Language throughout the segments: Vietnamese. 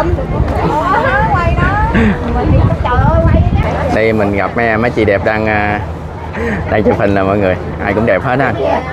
Đây mình gặp mấy chị đẹp đang chụp hình nè mọi người, ai cũng đẹp hết ha.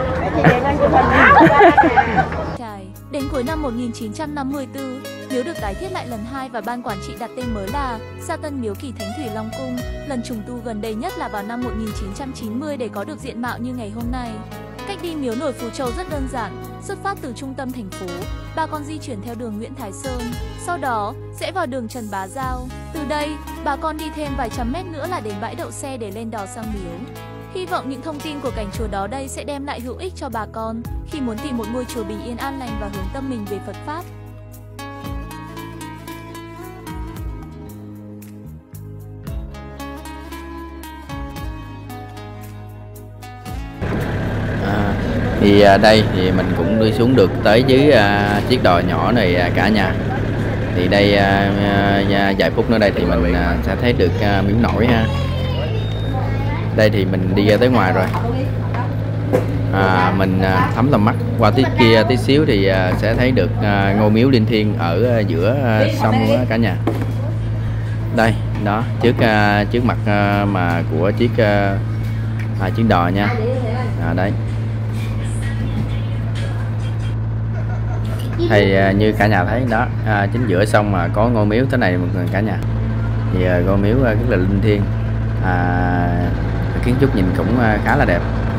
Đến cuối năm 1954, miếu được tái thiết lại lần 2 và ban quản trị đặt tên mới là Sa Tân Miếu Kỳ Thánh Thủy Long Cung. Lần trùng tu gần đây nhất là vào năm 1990 để có được diện mạo như ngày hôm nay. Cách đi miếu nổi Phú Châu rất đơn giản, xuất phát từ trung tâm thành phố, bà con di chuyển theo đường Nguyễn Thái Sơn, sau đó sẽ vào đường Trần Bá Giao. Từ đây, bà con đi thêm vài trăm mét nữa là đến bãi đậu xe để lên đò sang miếu. Hy vọng những thông tin của cảnh chùa đó đây sẽ đem lại hữu ích cho bà con khi muốn tìm một ngôi chùa bình yên an lành và hướng tâm mình về Phật Pháp. Thì đây thì mình cũng đi xuống được tới dưới chiếc đò nhỏ này cả nhà. Thì đây vài phút nữa đây thì mình sẽ thấy được miếu nổi ha. Đây thì mình đi ra tới ngoài rồi. Mình thấm tầm mắt qua tí kia tí xíu thì sẽ thấy được ngôi miếu Linh Thiên ở giữa sông cả nhà. Đây, đó, trước mặt mà của chiếc đò nha. Đấy. Thì như cả nhà thấy đó, chính giữa sông mà có ngôi miếu thế này mọi người cả nhà. Thì ngôi miếu rất là linh thiêng, kiến trúc nhìn cũng khá là đẹp.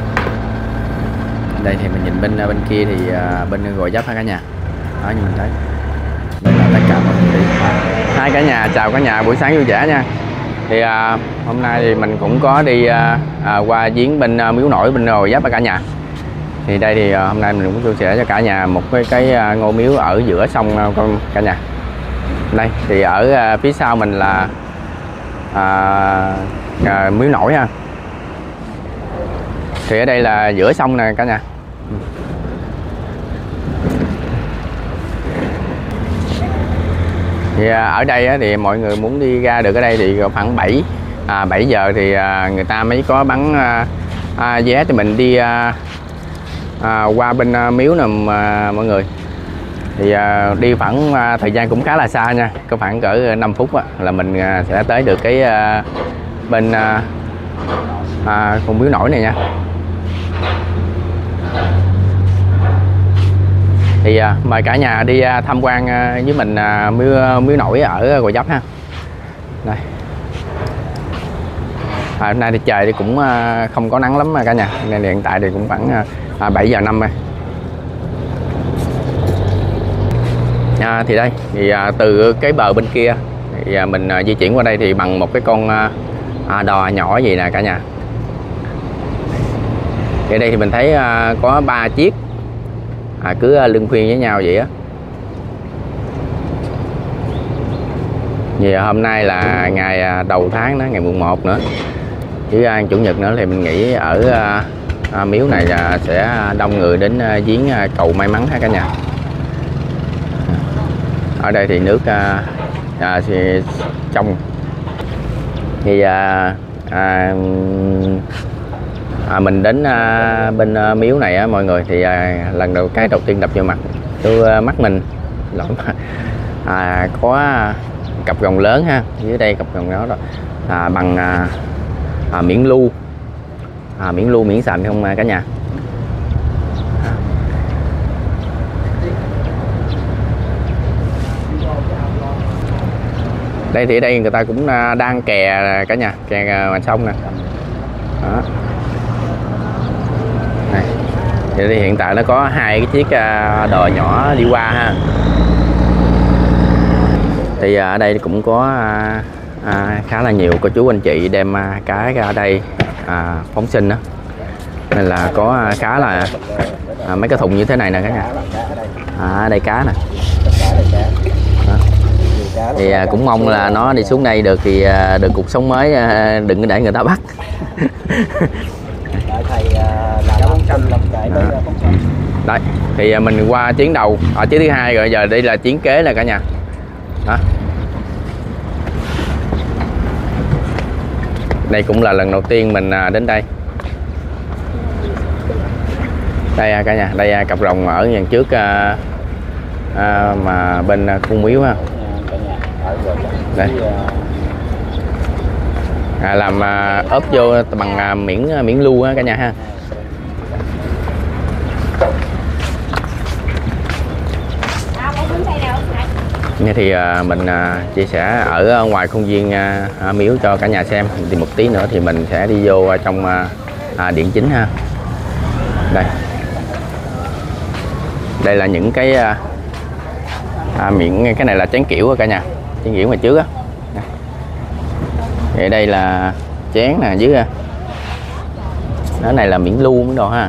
Đây thì mình nhìn bên kia thì bên Gò Vấp ha cả nhà. Đó như mình thấy. Đây là tất cả mọi người đi. Hai cả nhà, chào cả nhà, buổi sáng vui vẻ nha. Thì hôm nay thì mình cũng có đi qua viếng bên miếu nổi bên Gò Vấp cả nhà. Thì đây thì hôm nay mình cũng chia sẻ cho cả nhà một cái ngôi miếu ở giữa sông cả nhà. Đây thì ở phía sau mình là miếu nổi ha. Thì ở đây là giữa sông nè cả nhà. Thì ở đây thì mọi người muốn đi ra được ở đây thì khoảng 7 giờ thì người ta mới có bắn vé thì mình đi qua bên miếu nè mọi người. Thì đi khoảng thời gian cũng khá là xa nha, có khoảng cỡ 5 phút là mình sẽ tới được cái bên con miếu nổi này nha. Thì mời cả nhà đi tham quan với mình miếu nổi ở Gò Vấp ha. Đây. Hôm nay thì trời thì cũng không có nắng lắm cả nhà, nên hiện tại thì cũng khoảng 7 giờ 5 rồi. Thì đây thì từ cái bờ bên kia thì mình di chuyển qua đây thì bằng một cái con đò nhỏ gì nè cả nhà. Thì ở đây thì mình thấy có 3 chiếc cứ lưng khuyên với nhau vậy á. Vì hôm nay là ngày đầu tháng đó, ngày mùng 1 nữa, chứ chủ nhật nữa thì mình nghĩ ở miếu này là sẽ đông người đến viếng cầu may mắn ha cả nhà. Ở đây thì nước trong thì mình đến bên miếu này á mọi người, thì lần đầu tiên đập vô mặt mắt mình có cặp rồng lớn ha. Dưới đây cặp rồng đó bằng miễn lưu, miễn xàm không cả nhà. Đây thì ở đây người ta cũng đang kè cả nhà, kè ngoài sông nè. Đó. Này. Thì hiện tại nó có 2 cái chiếc đò nhỏ đi qua ha. Thì ở đây cũng có khá là nhiều cô chú anh chị đem cá ra đây phóng sinh đó, nên là có khá là mấy cái thùng như thế này nè cả nhà. Ở đây cá nè. Thì cũng mong là nó đi xuống đây được thì được cuộc sống mới, đừng có để người ta bắt. Đấy thì mình qua chuyến đầu ở chuyến thứ 2 rồi, giờ đây là chuyến kế nè cả nhà. Đó. Đây cũng là lần đầu tiên mình đến đây. Đây cả nhà, đây cặp rồng ở dàn trước mà bên khu miếu ha. Đây. Làm ốp vô bằng miễn lưu á cả nhà ha. Như thì mình chia sẻ ở ngoài khuôn viên miếu cho cả nhà xem, thì một tí nữa thì mình sẽ đi vô trong điện chính ha. Đây là những cái miệng, cái này là chén kiểu cả nhà, chén kiểu ngoài trước á. Thì đây là chén nè dưới cái này là miễn lưu miễn đồ ha.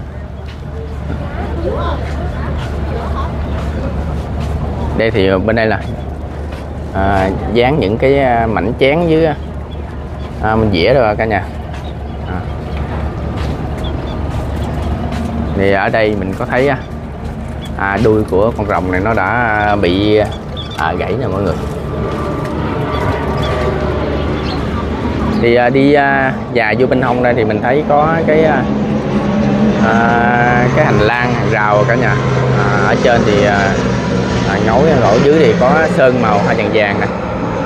Đây thì bên đây là dán những cái mảnh chén dưới mình dĩa rồi cả nhà. Thì ở đây mình có thấy đuôi của con rồng này nó đã bị gãy nè mọi người. Thì đi dài vô bên hông đây thì mình thấy có cái hành lang, hàng rào cả nhà. Ở trên thì ngói, ở dưới thì có sơn màu hoa vàng vàng nè.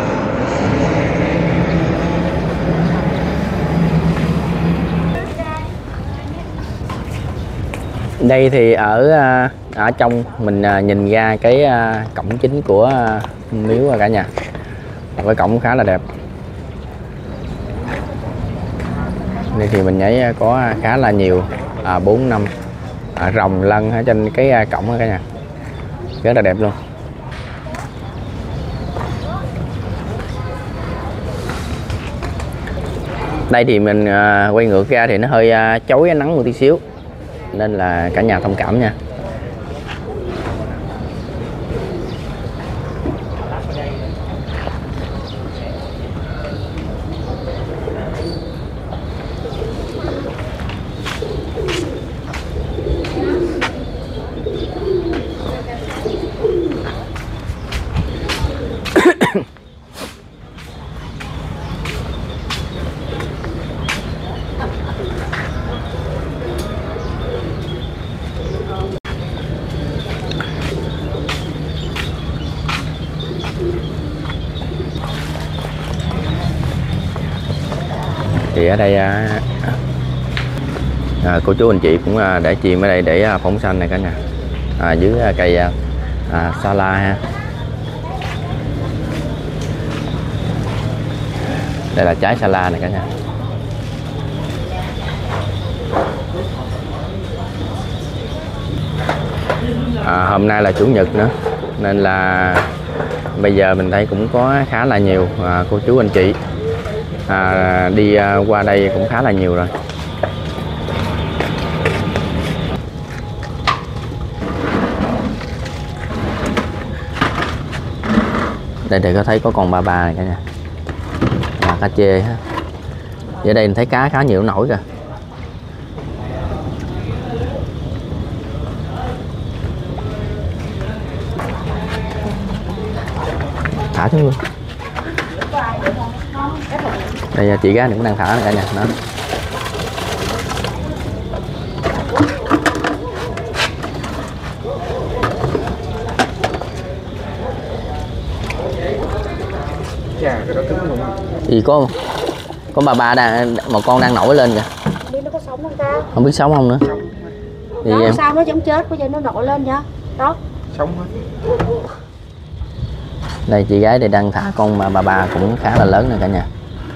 Đây thì ở trong mình nhìn ra cái cổng chính của miếu cả nhà. Một cái cổng khá là đẹp. Đây thì mình thấy có khá là nhiều 4-5 rồng lân ở trên cái cổng cả nhà, rất là đẹp luôn. Đây thì mình quay ngược ra thì nó hơi chói nắng một tí xíu, nên là cả nhà thông cảm nha. Thì ở đây cô chú anh chị cũng để chim ở đây để phóng xanh này cả nhà, dưới cây sa la ha. Đây là trái sa la này cả nhà. Hôm nay là chủ nhật nữa nên là bây giờ mình thấy cũng có khá là nhiều cô chú anh chị đi qua đây cũng khá là nhiều rồi. Đây thì có thấy có con ba này cả nhà, cá chê ha. Ở đây mình thấy cá khá nhiều nổi kìa. Thả xuống luôn. Đây chị gái cũng đang thả này cả nhà đó. Thì có bà đang một con đang nổi lên kìa. Không biết nó có sống không ta? Không biết sống không nữa. Thì đó, sao nó giống chết, bây giờ nó nổi lên vậy? Đó. Sống hết. Đây chị gái đây đang thả con mà bà cũng khá là lớn này cả nhà.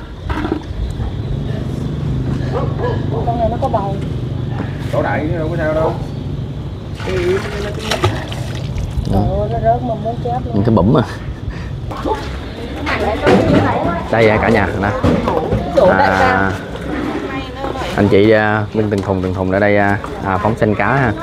Con này nó có bầu. Đổ đại đâu có sao đâu. Nó rớt mà muốn chết luôn. Những cái bụng mà. Đây cả nhà nè. Anh chị bên từng thùng ở đây phóng sinh cá ha.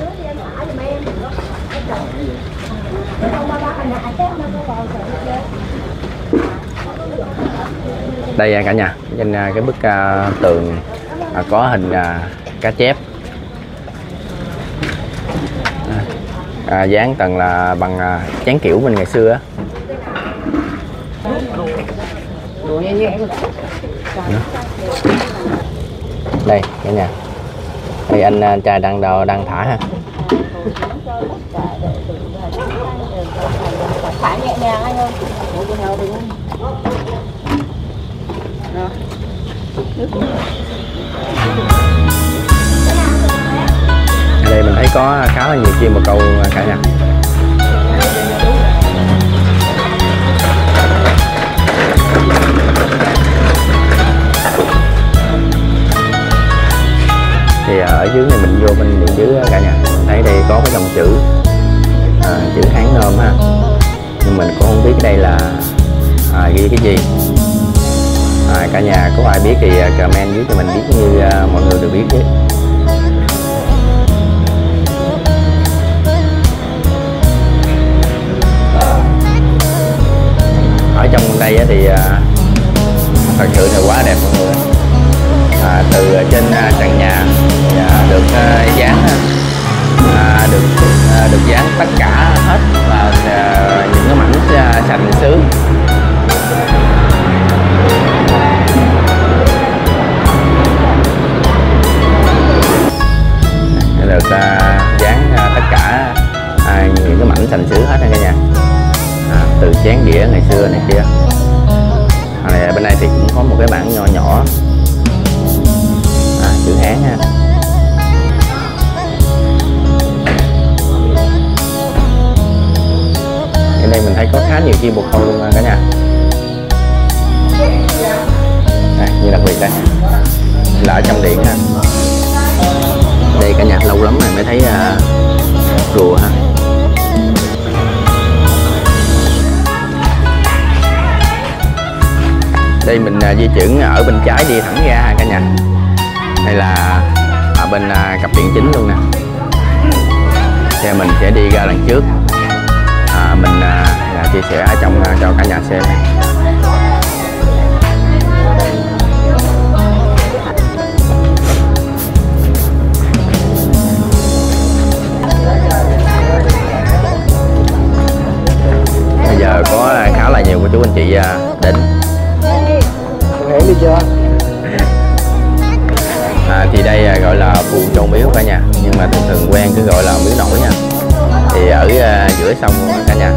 Đây cả nhà, trên cái bức tường có hình cá chép, dán tầng là bằng chén kiểu mình ngày xưa á. Đây cả nhà, đây anh trai đang thả ha. Thả nhẹ nhàng anh ơi. Ở đây mình thấy có khá là nhiều chim bồ câu cả nhà. Thì ở dưới này mình vô bên đường dưới cả nhà, mình thấy đây có cái dòng chữ chữ Hán Nôm ha, nhưng mình cũng không biết đây là ghi cái gì. Cả nhà có ai biết thì comment dưới cho mình biết như mọi người đều biết chứ. Ở trong đây thì thật sự là quá đẹp mọi người. Từ trên trần nhà được dán được dán tất cả hết là những cái mảnh sành sứ. Được dán tất cả những cái mảnh sành sứ hết nha cả nhà. Từ chén đĩa ngày xưa này kia. Này, bên đây thì cũng có một cái bảng nho nhỏ chữ Hán ha. Ở đây mình thấy có khá nhiều chim bồ câu luôn cả nhà. Như đặc biệt đây là ở trong điện ha. Đây cả nhà, lâu lắm rồi mới thấy rùa ha. Đây mình di chuyển ở bên trái đi thẳng ra ha cả nhà. Đây là ở bên cặp điện chính luôn nè. Thì mình sẽ đi ra lần trước, mình chia sẻ ở trong cho cả nhà xem. Bây giờ có khá là nhiều cô chú anh chị đến. Hãy đi chưa? Thì đây gọi là Phù Châu Miếu cả nhà, nhưng mà thường quen cứ gọi là miếu nổi nha. Thì ở giữa sông cả nhà.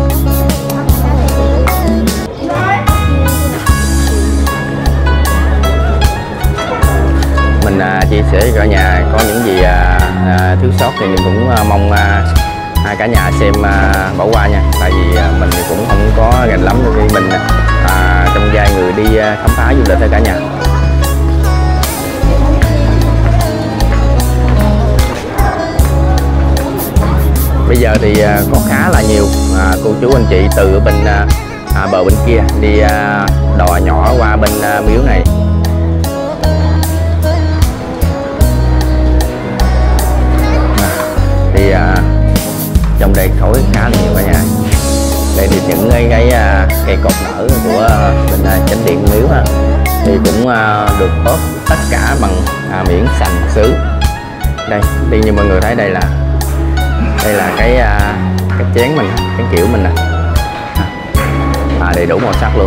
Mình chia sẻ cho cả nhà có những gì thiếu sót thì mình cũng mong cả nhà xem bỏ qua nha. Tại vì mình thì cũng không có rành lắm, vì mình trong vai người đi khám phá du lịch thôi cả nhà. Bây giờ thì có khá là nhiều cô chú anh chị từ bên bờ bên kia đi đò nhỏ qua bên miếu này. Thì trong đây khối khá là nhiều cả nhà. Đây thì những cái cây cột nở của bên chánh điện miếu ha, thì cũng được ốp tất cả bằng miếng sành sứ. Đây như mọi người thấy đây là cái chén mình, cái kiểu mình nè, đầy đủ màu sắc luôn.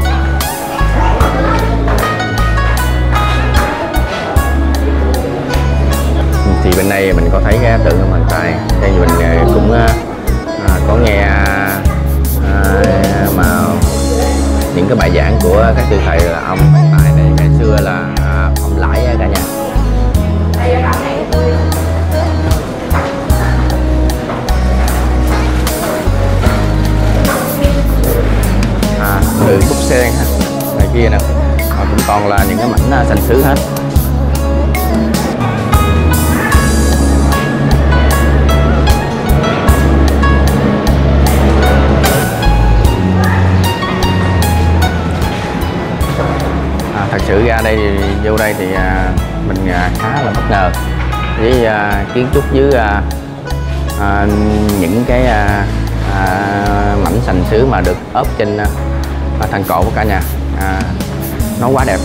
Thì bên đây mình có thấy cái tượng Ông Thần Tài. Đây mình cũng có nghe mà những cái bài giảng của các sư thầy là ông Thần Tài này ngày xưa là ông Lãi cả nhà. Từ cúc sen ha, này kia nè, cũng còn là những cái mảnh sành sứ hết. Thật sự ra đây thì vô đây thì mình khá là bất ngờ với kiến trúc với những cái mảnh sành sứ mà được ốp trên thành cổ của cả nhà. Nó quá đẹp.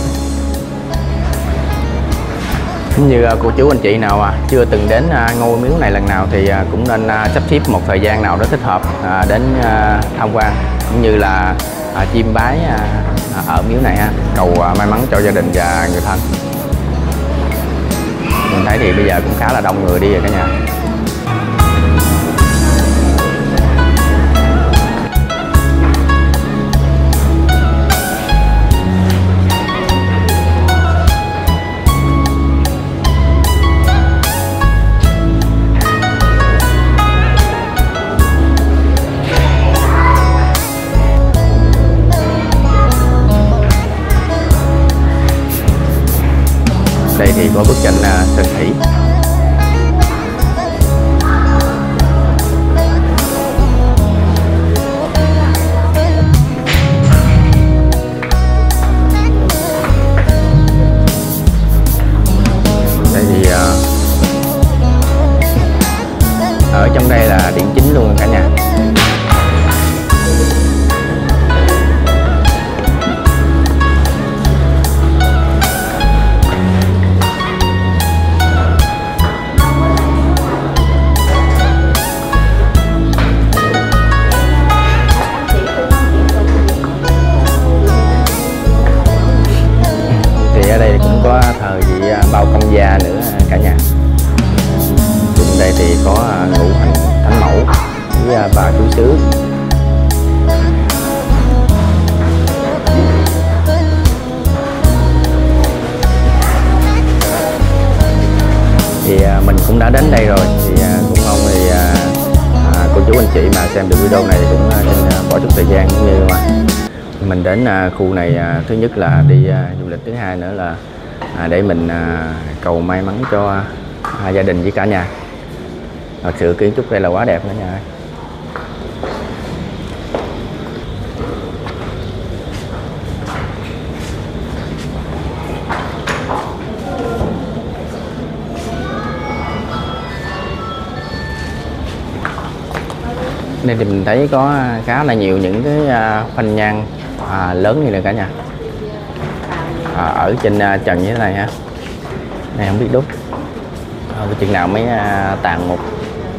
Như cô chú anh chị nào chưa từng đến ngôi miếu này lần nào thì cũng nên sắp xếp một thời gian nào đó thích hợp đến tham quan, cũng như là chiêm bái ở miếu này ha, cầu may mắn cho gia đình và người thân. Mình thấy thì bây giờ cũng khá là đông người đi rồi cả nhà. thì có bức tranh Sơn Thủy. Đây thì ở trong đây là điện chính luôn cả nhà. Thì ở đây cũng có thờ vị Bao Công Gia nữa cả nhà. Trên đây thì có Ngũ Hành Thánh Mẫu với bà chú xứ. Thì mình cũng đã đến đây rồi, thì cũng mong thì cô chú anh chị mà xem được video này cũng xin bỏ chút thời gian, cũng như mà mình đến khu này thứ nhất là đi du lịch, thứ hai nữa là để mình cầu may mắn cho gia đình với cả nhà. Thật sự kiến trúc đây là quá đẹp nữa nha. Đây thì mình thấy có khá là nhiều những cái phanh nhang lớn như này cả nhà. Ở trên trần như thế này ha. Này không biết đúc chừng nào mới tàn một.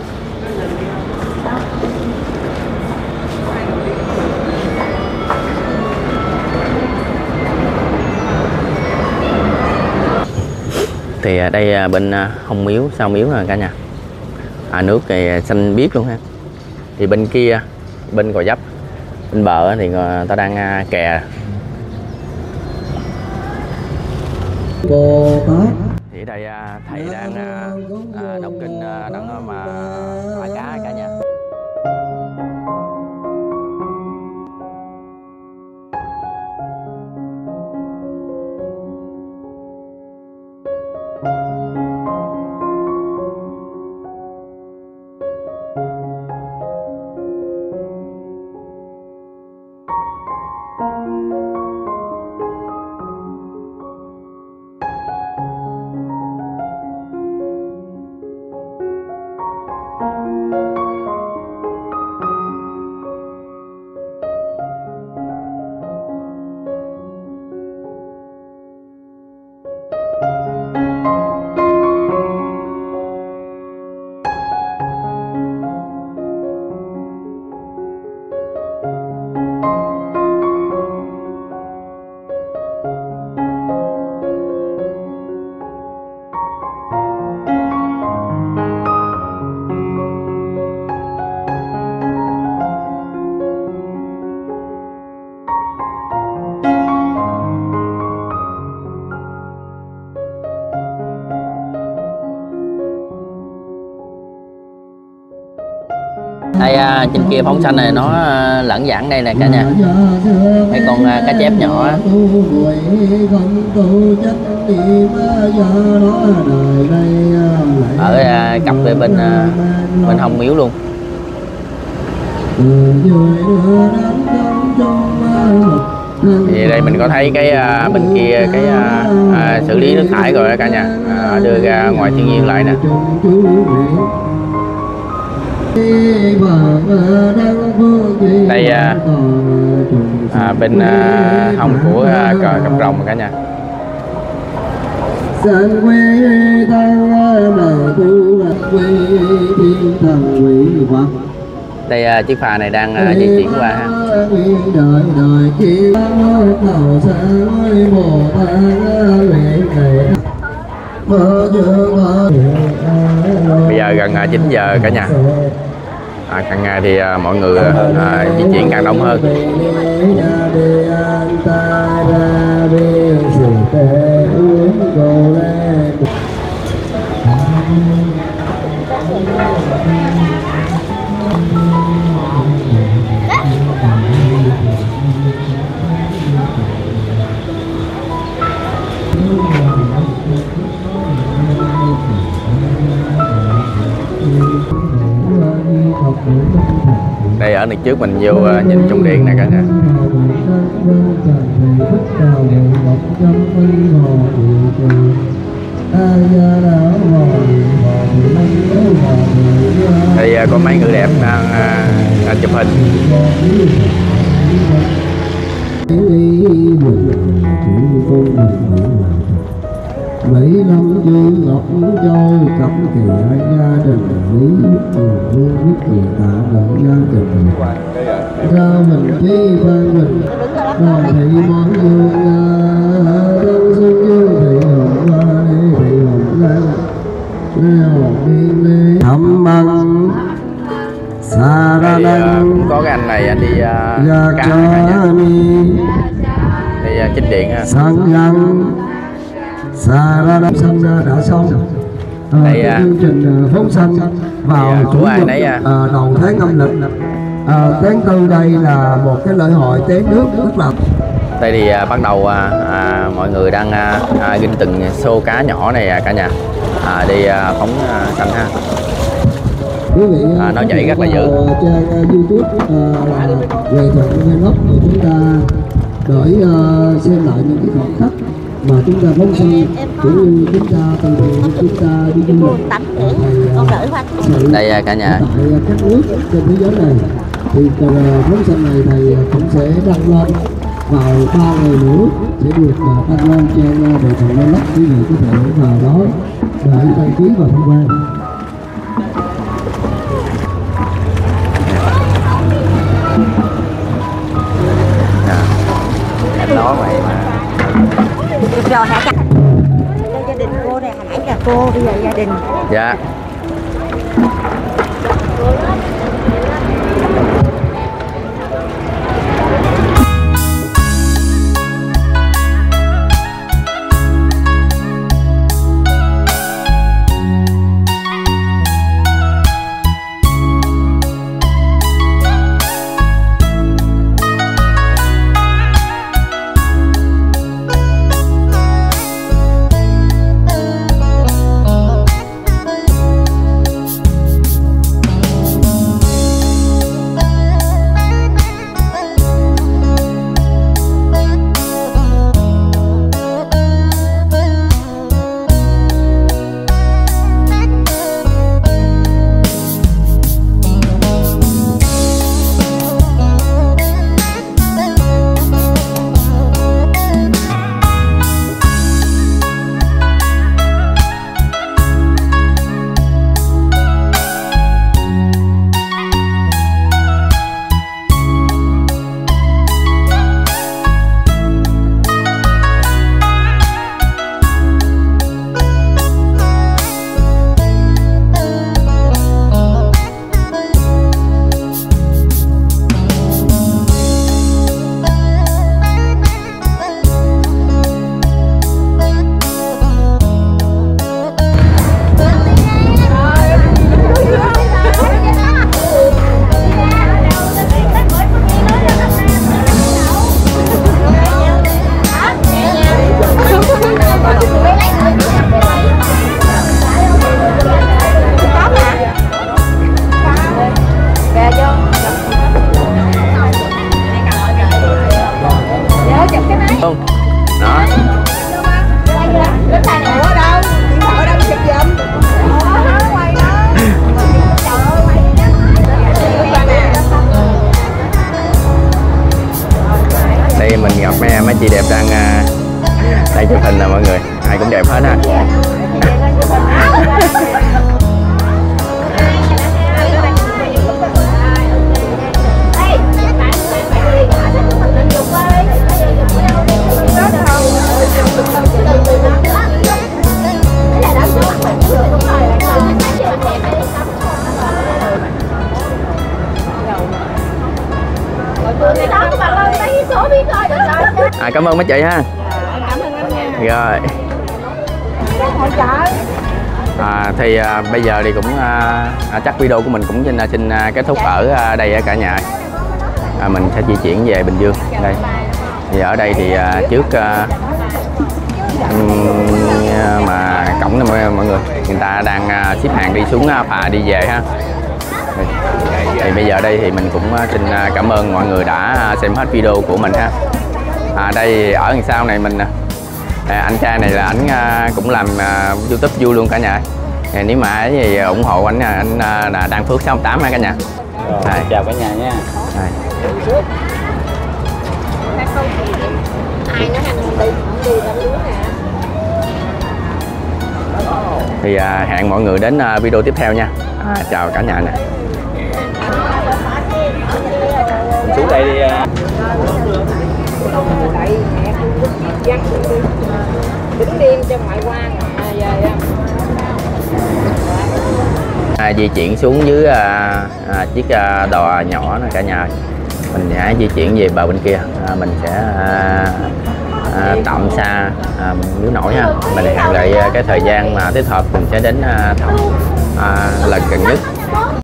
Thì đây bên hông miếu, sau miếu nè cả nhà. Nước thì xanh biếc luôn ha. Thì bên kia, bên Gò Vấp, bên bờ thì người ta đang kè. Thì ở đây thầy đang đọc kinh đang mà thả cá cả nhà. Đây trên kia phóng xanh này nó lẫn giảng đây nè cả nhà. Mấy con cá chép nhỏ. Ở cặp về bên hông miếu luôn. Thì đây mình có thấy cái bên kia cái xử lý nước thải rồi cả nhà, đưa ra ngoài thiên nhiên lại nè. Đây bên hông của cặp rồng cả nhà. Đây chiếc phà này đang di chuyển qua ha. Bây giờ gần 9 giờ cả nhà. Càng ngày thì mọi người di chuyển càng đông hơn. lên thì trước mình vô nhìn Trung Điện nè cả nhà. Thì có mấy người đẹp đang chụp hình. Mấy năm dương ngọc châu cắm kìa gia đình lý thương biết gì tạ đợi gia đình ra mình chi phan mình đoàn thị món dương đông xuân dương thị hồng hoa thị hồng lan leo đi lê thăm ăn xa ra đăng có cái anh này anh đi cá cả nhà. Thì Chính Điện ha. sáng răng xa ra đăng xanh đã xong. Chương trình phóng sanh vào chủ nhật đầu tháng âm lịch. Tháng tư đây là một cái lễ hội té nước rất là. Đây thì bắt đầu mọi người đang ginh từng xô cá nhỏ này cả nhà, đi phóng sanh ha. Quý vị nó chạy rất là dữ. Trên YouTube là Huệ Thuận Vlog của chúng ta để xem lại những cái khoảnh khắc mà chúng ta phóng sanh cũng như chúng ta từ chúng ta đi du lịch đây cả nhà. Tại các nước trên thế giới này thì phóng sanh này thầy cũng sẽ đăng lên vào 3 ngày nữa sẽ được đăng lên trên Huệ Thuận Vlog. Quý vị có thể vào đó để đăng ký và tham quan. Đó vậy mà. Được rồi hả? Gia đình cô này hồi nãy là cô, bây giờ gia đình. Dạ. Mấy chị đẹp đang chụp hình nè mọi người, ai cũng đẹp hết ha. Cảm ơn mấy chị ha. Cảm ơn anh nha. Rồi. Thì bây giờ thì cũng chắc video của mình cũng xin kết thúc ở đây cả nhà. Mình sẽ di chuyển về Bình Dương đây. Thì ở đây thì trước mà cổng này mọi người, người ta đang xếp hàng đi xuống phà đi về ha. Thì bây giờ đây thì mình cũng xin cảm ơn mọi người đã xem hết video của mình ha. Đây ở đằng sau này mình anh trai này là ảnh cũng làm YouTube vui luôn cả nhà. Nếu mà ấy thì ủng hộ anh là Đan Phước 618 ha cả nhà. Chào cả nhà nha. Ai nói anh đi, không đi đâu nữa nè. Thì hẹn mọi người đến video tiếp theo nha. Chào cả nhà nè. Mình xuống đây đi. Đứng đêm cho ngoại quan về. Di chuyển xuống dưới chiếc đò nhỏ nè cả nhà. Mình sẽ di chuyển về bờ bên kia. Mình sẽ tạm xa miếu nổi ha. Mình hẹn lại cái thời gian mà thích hợp mình sẽ đến thăm lần gần nhất.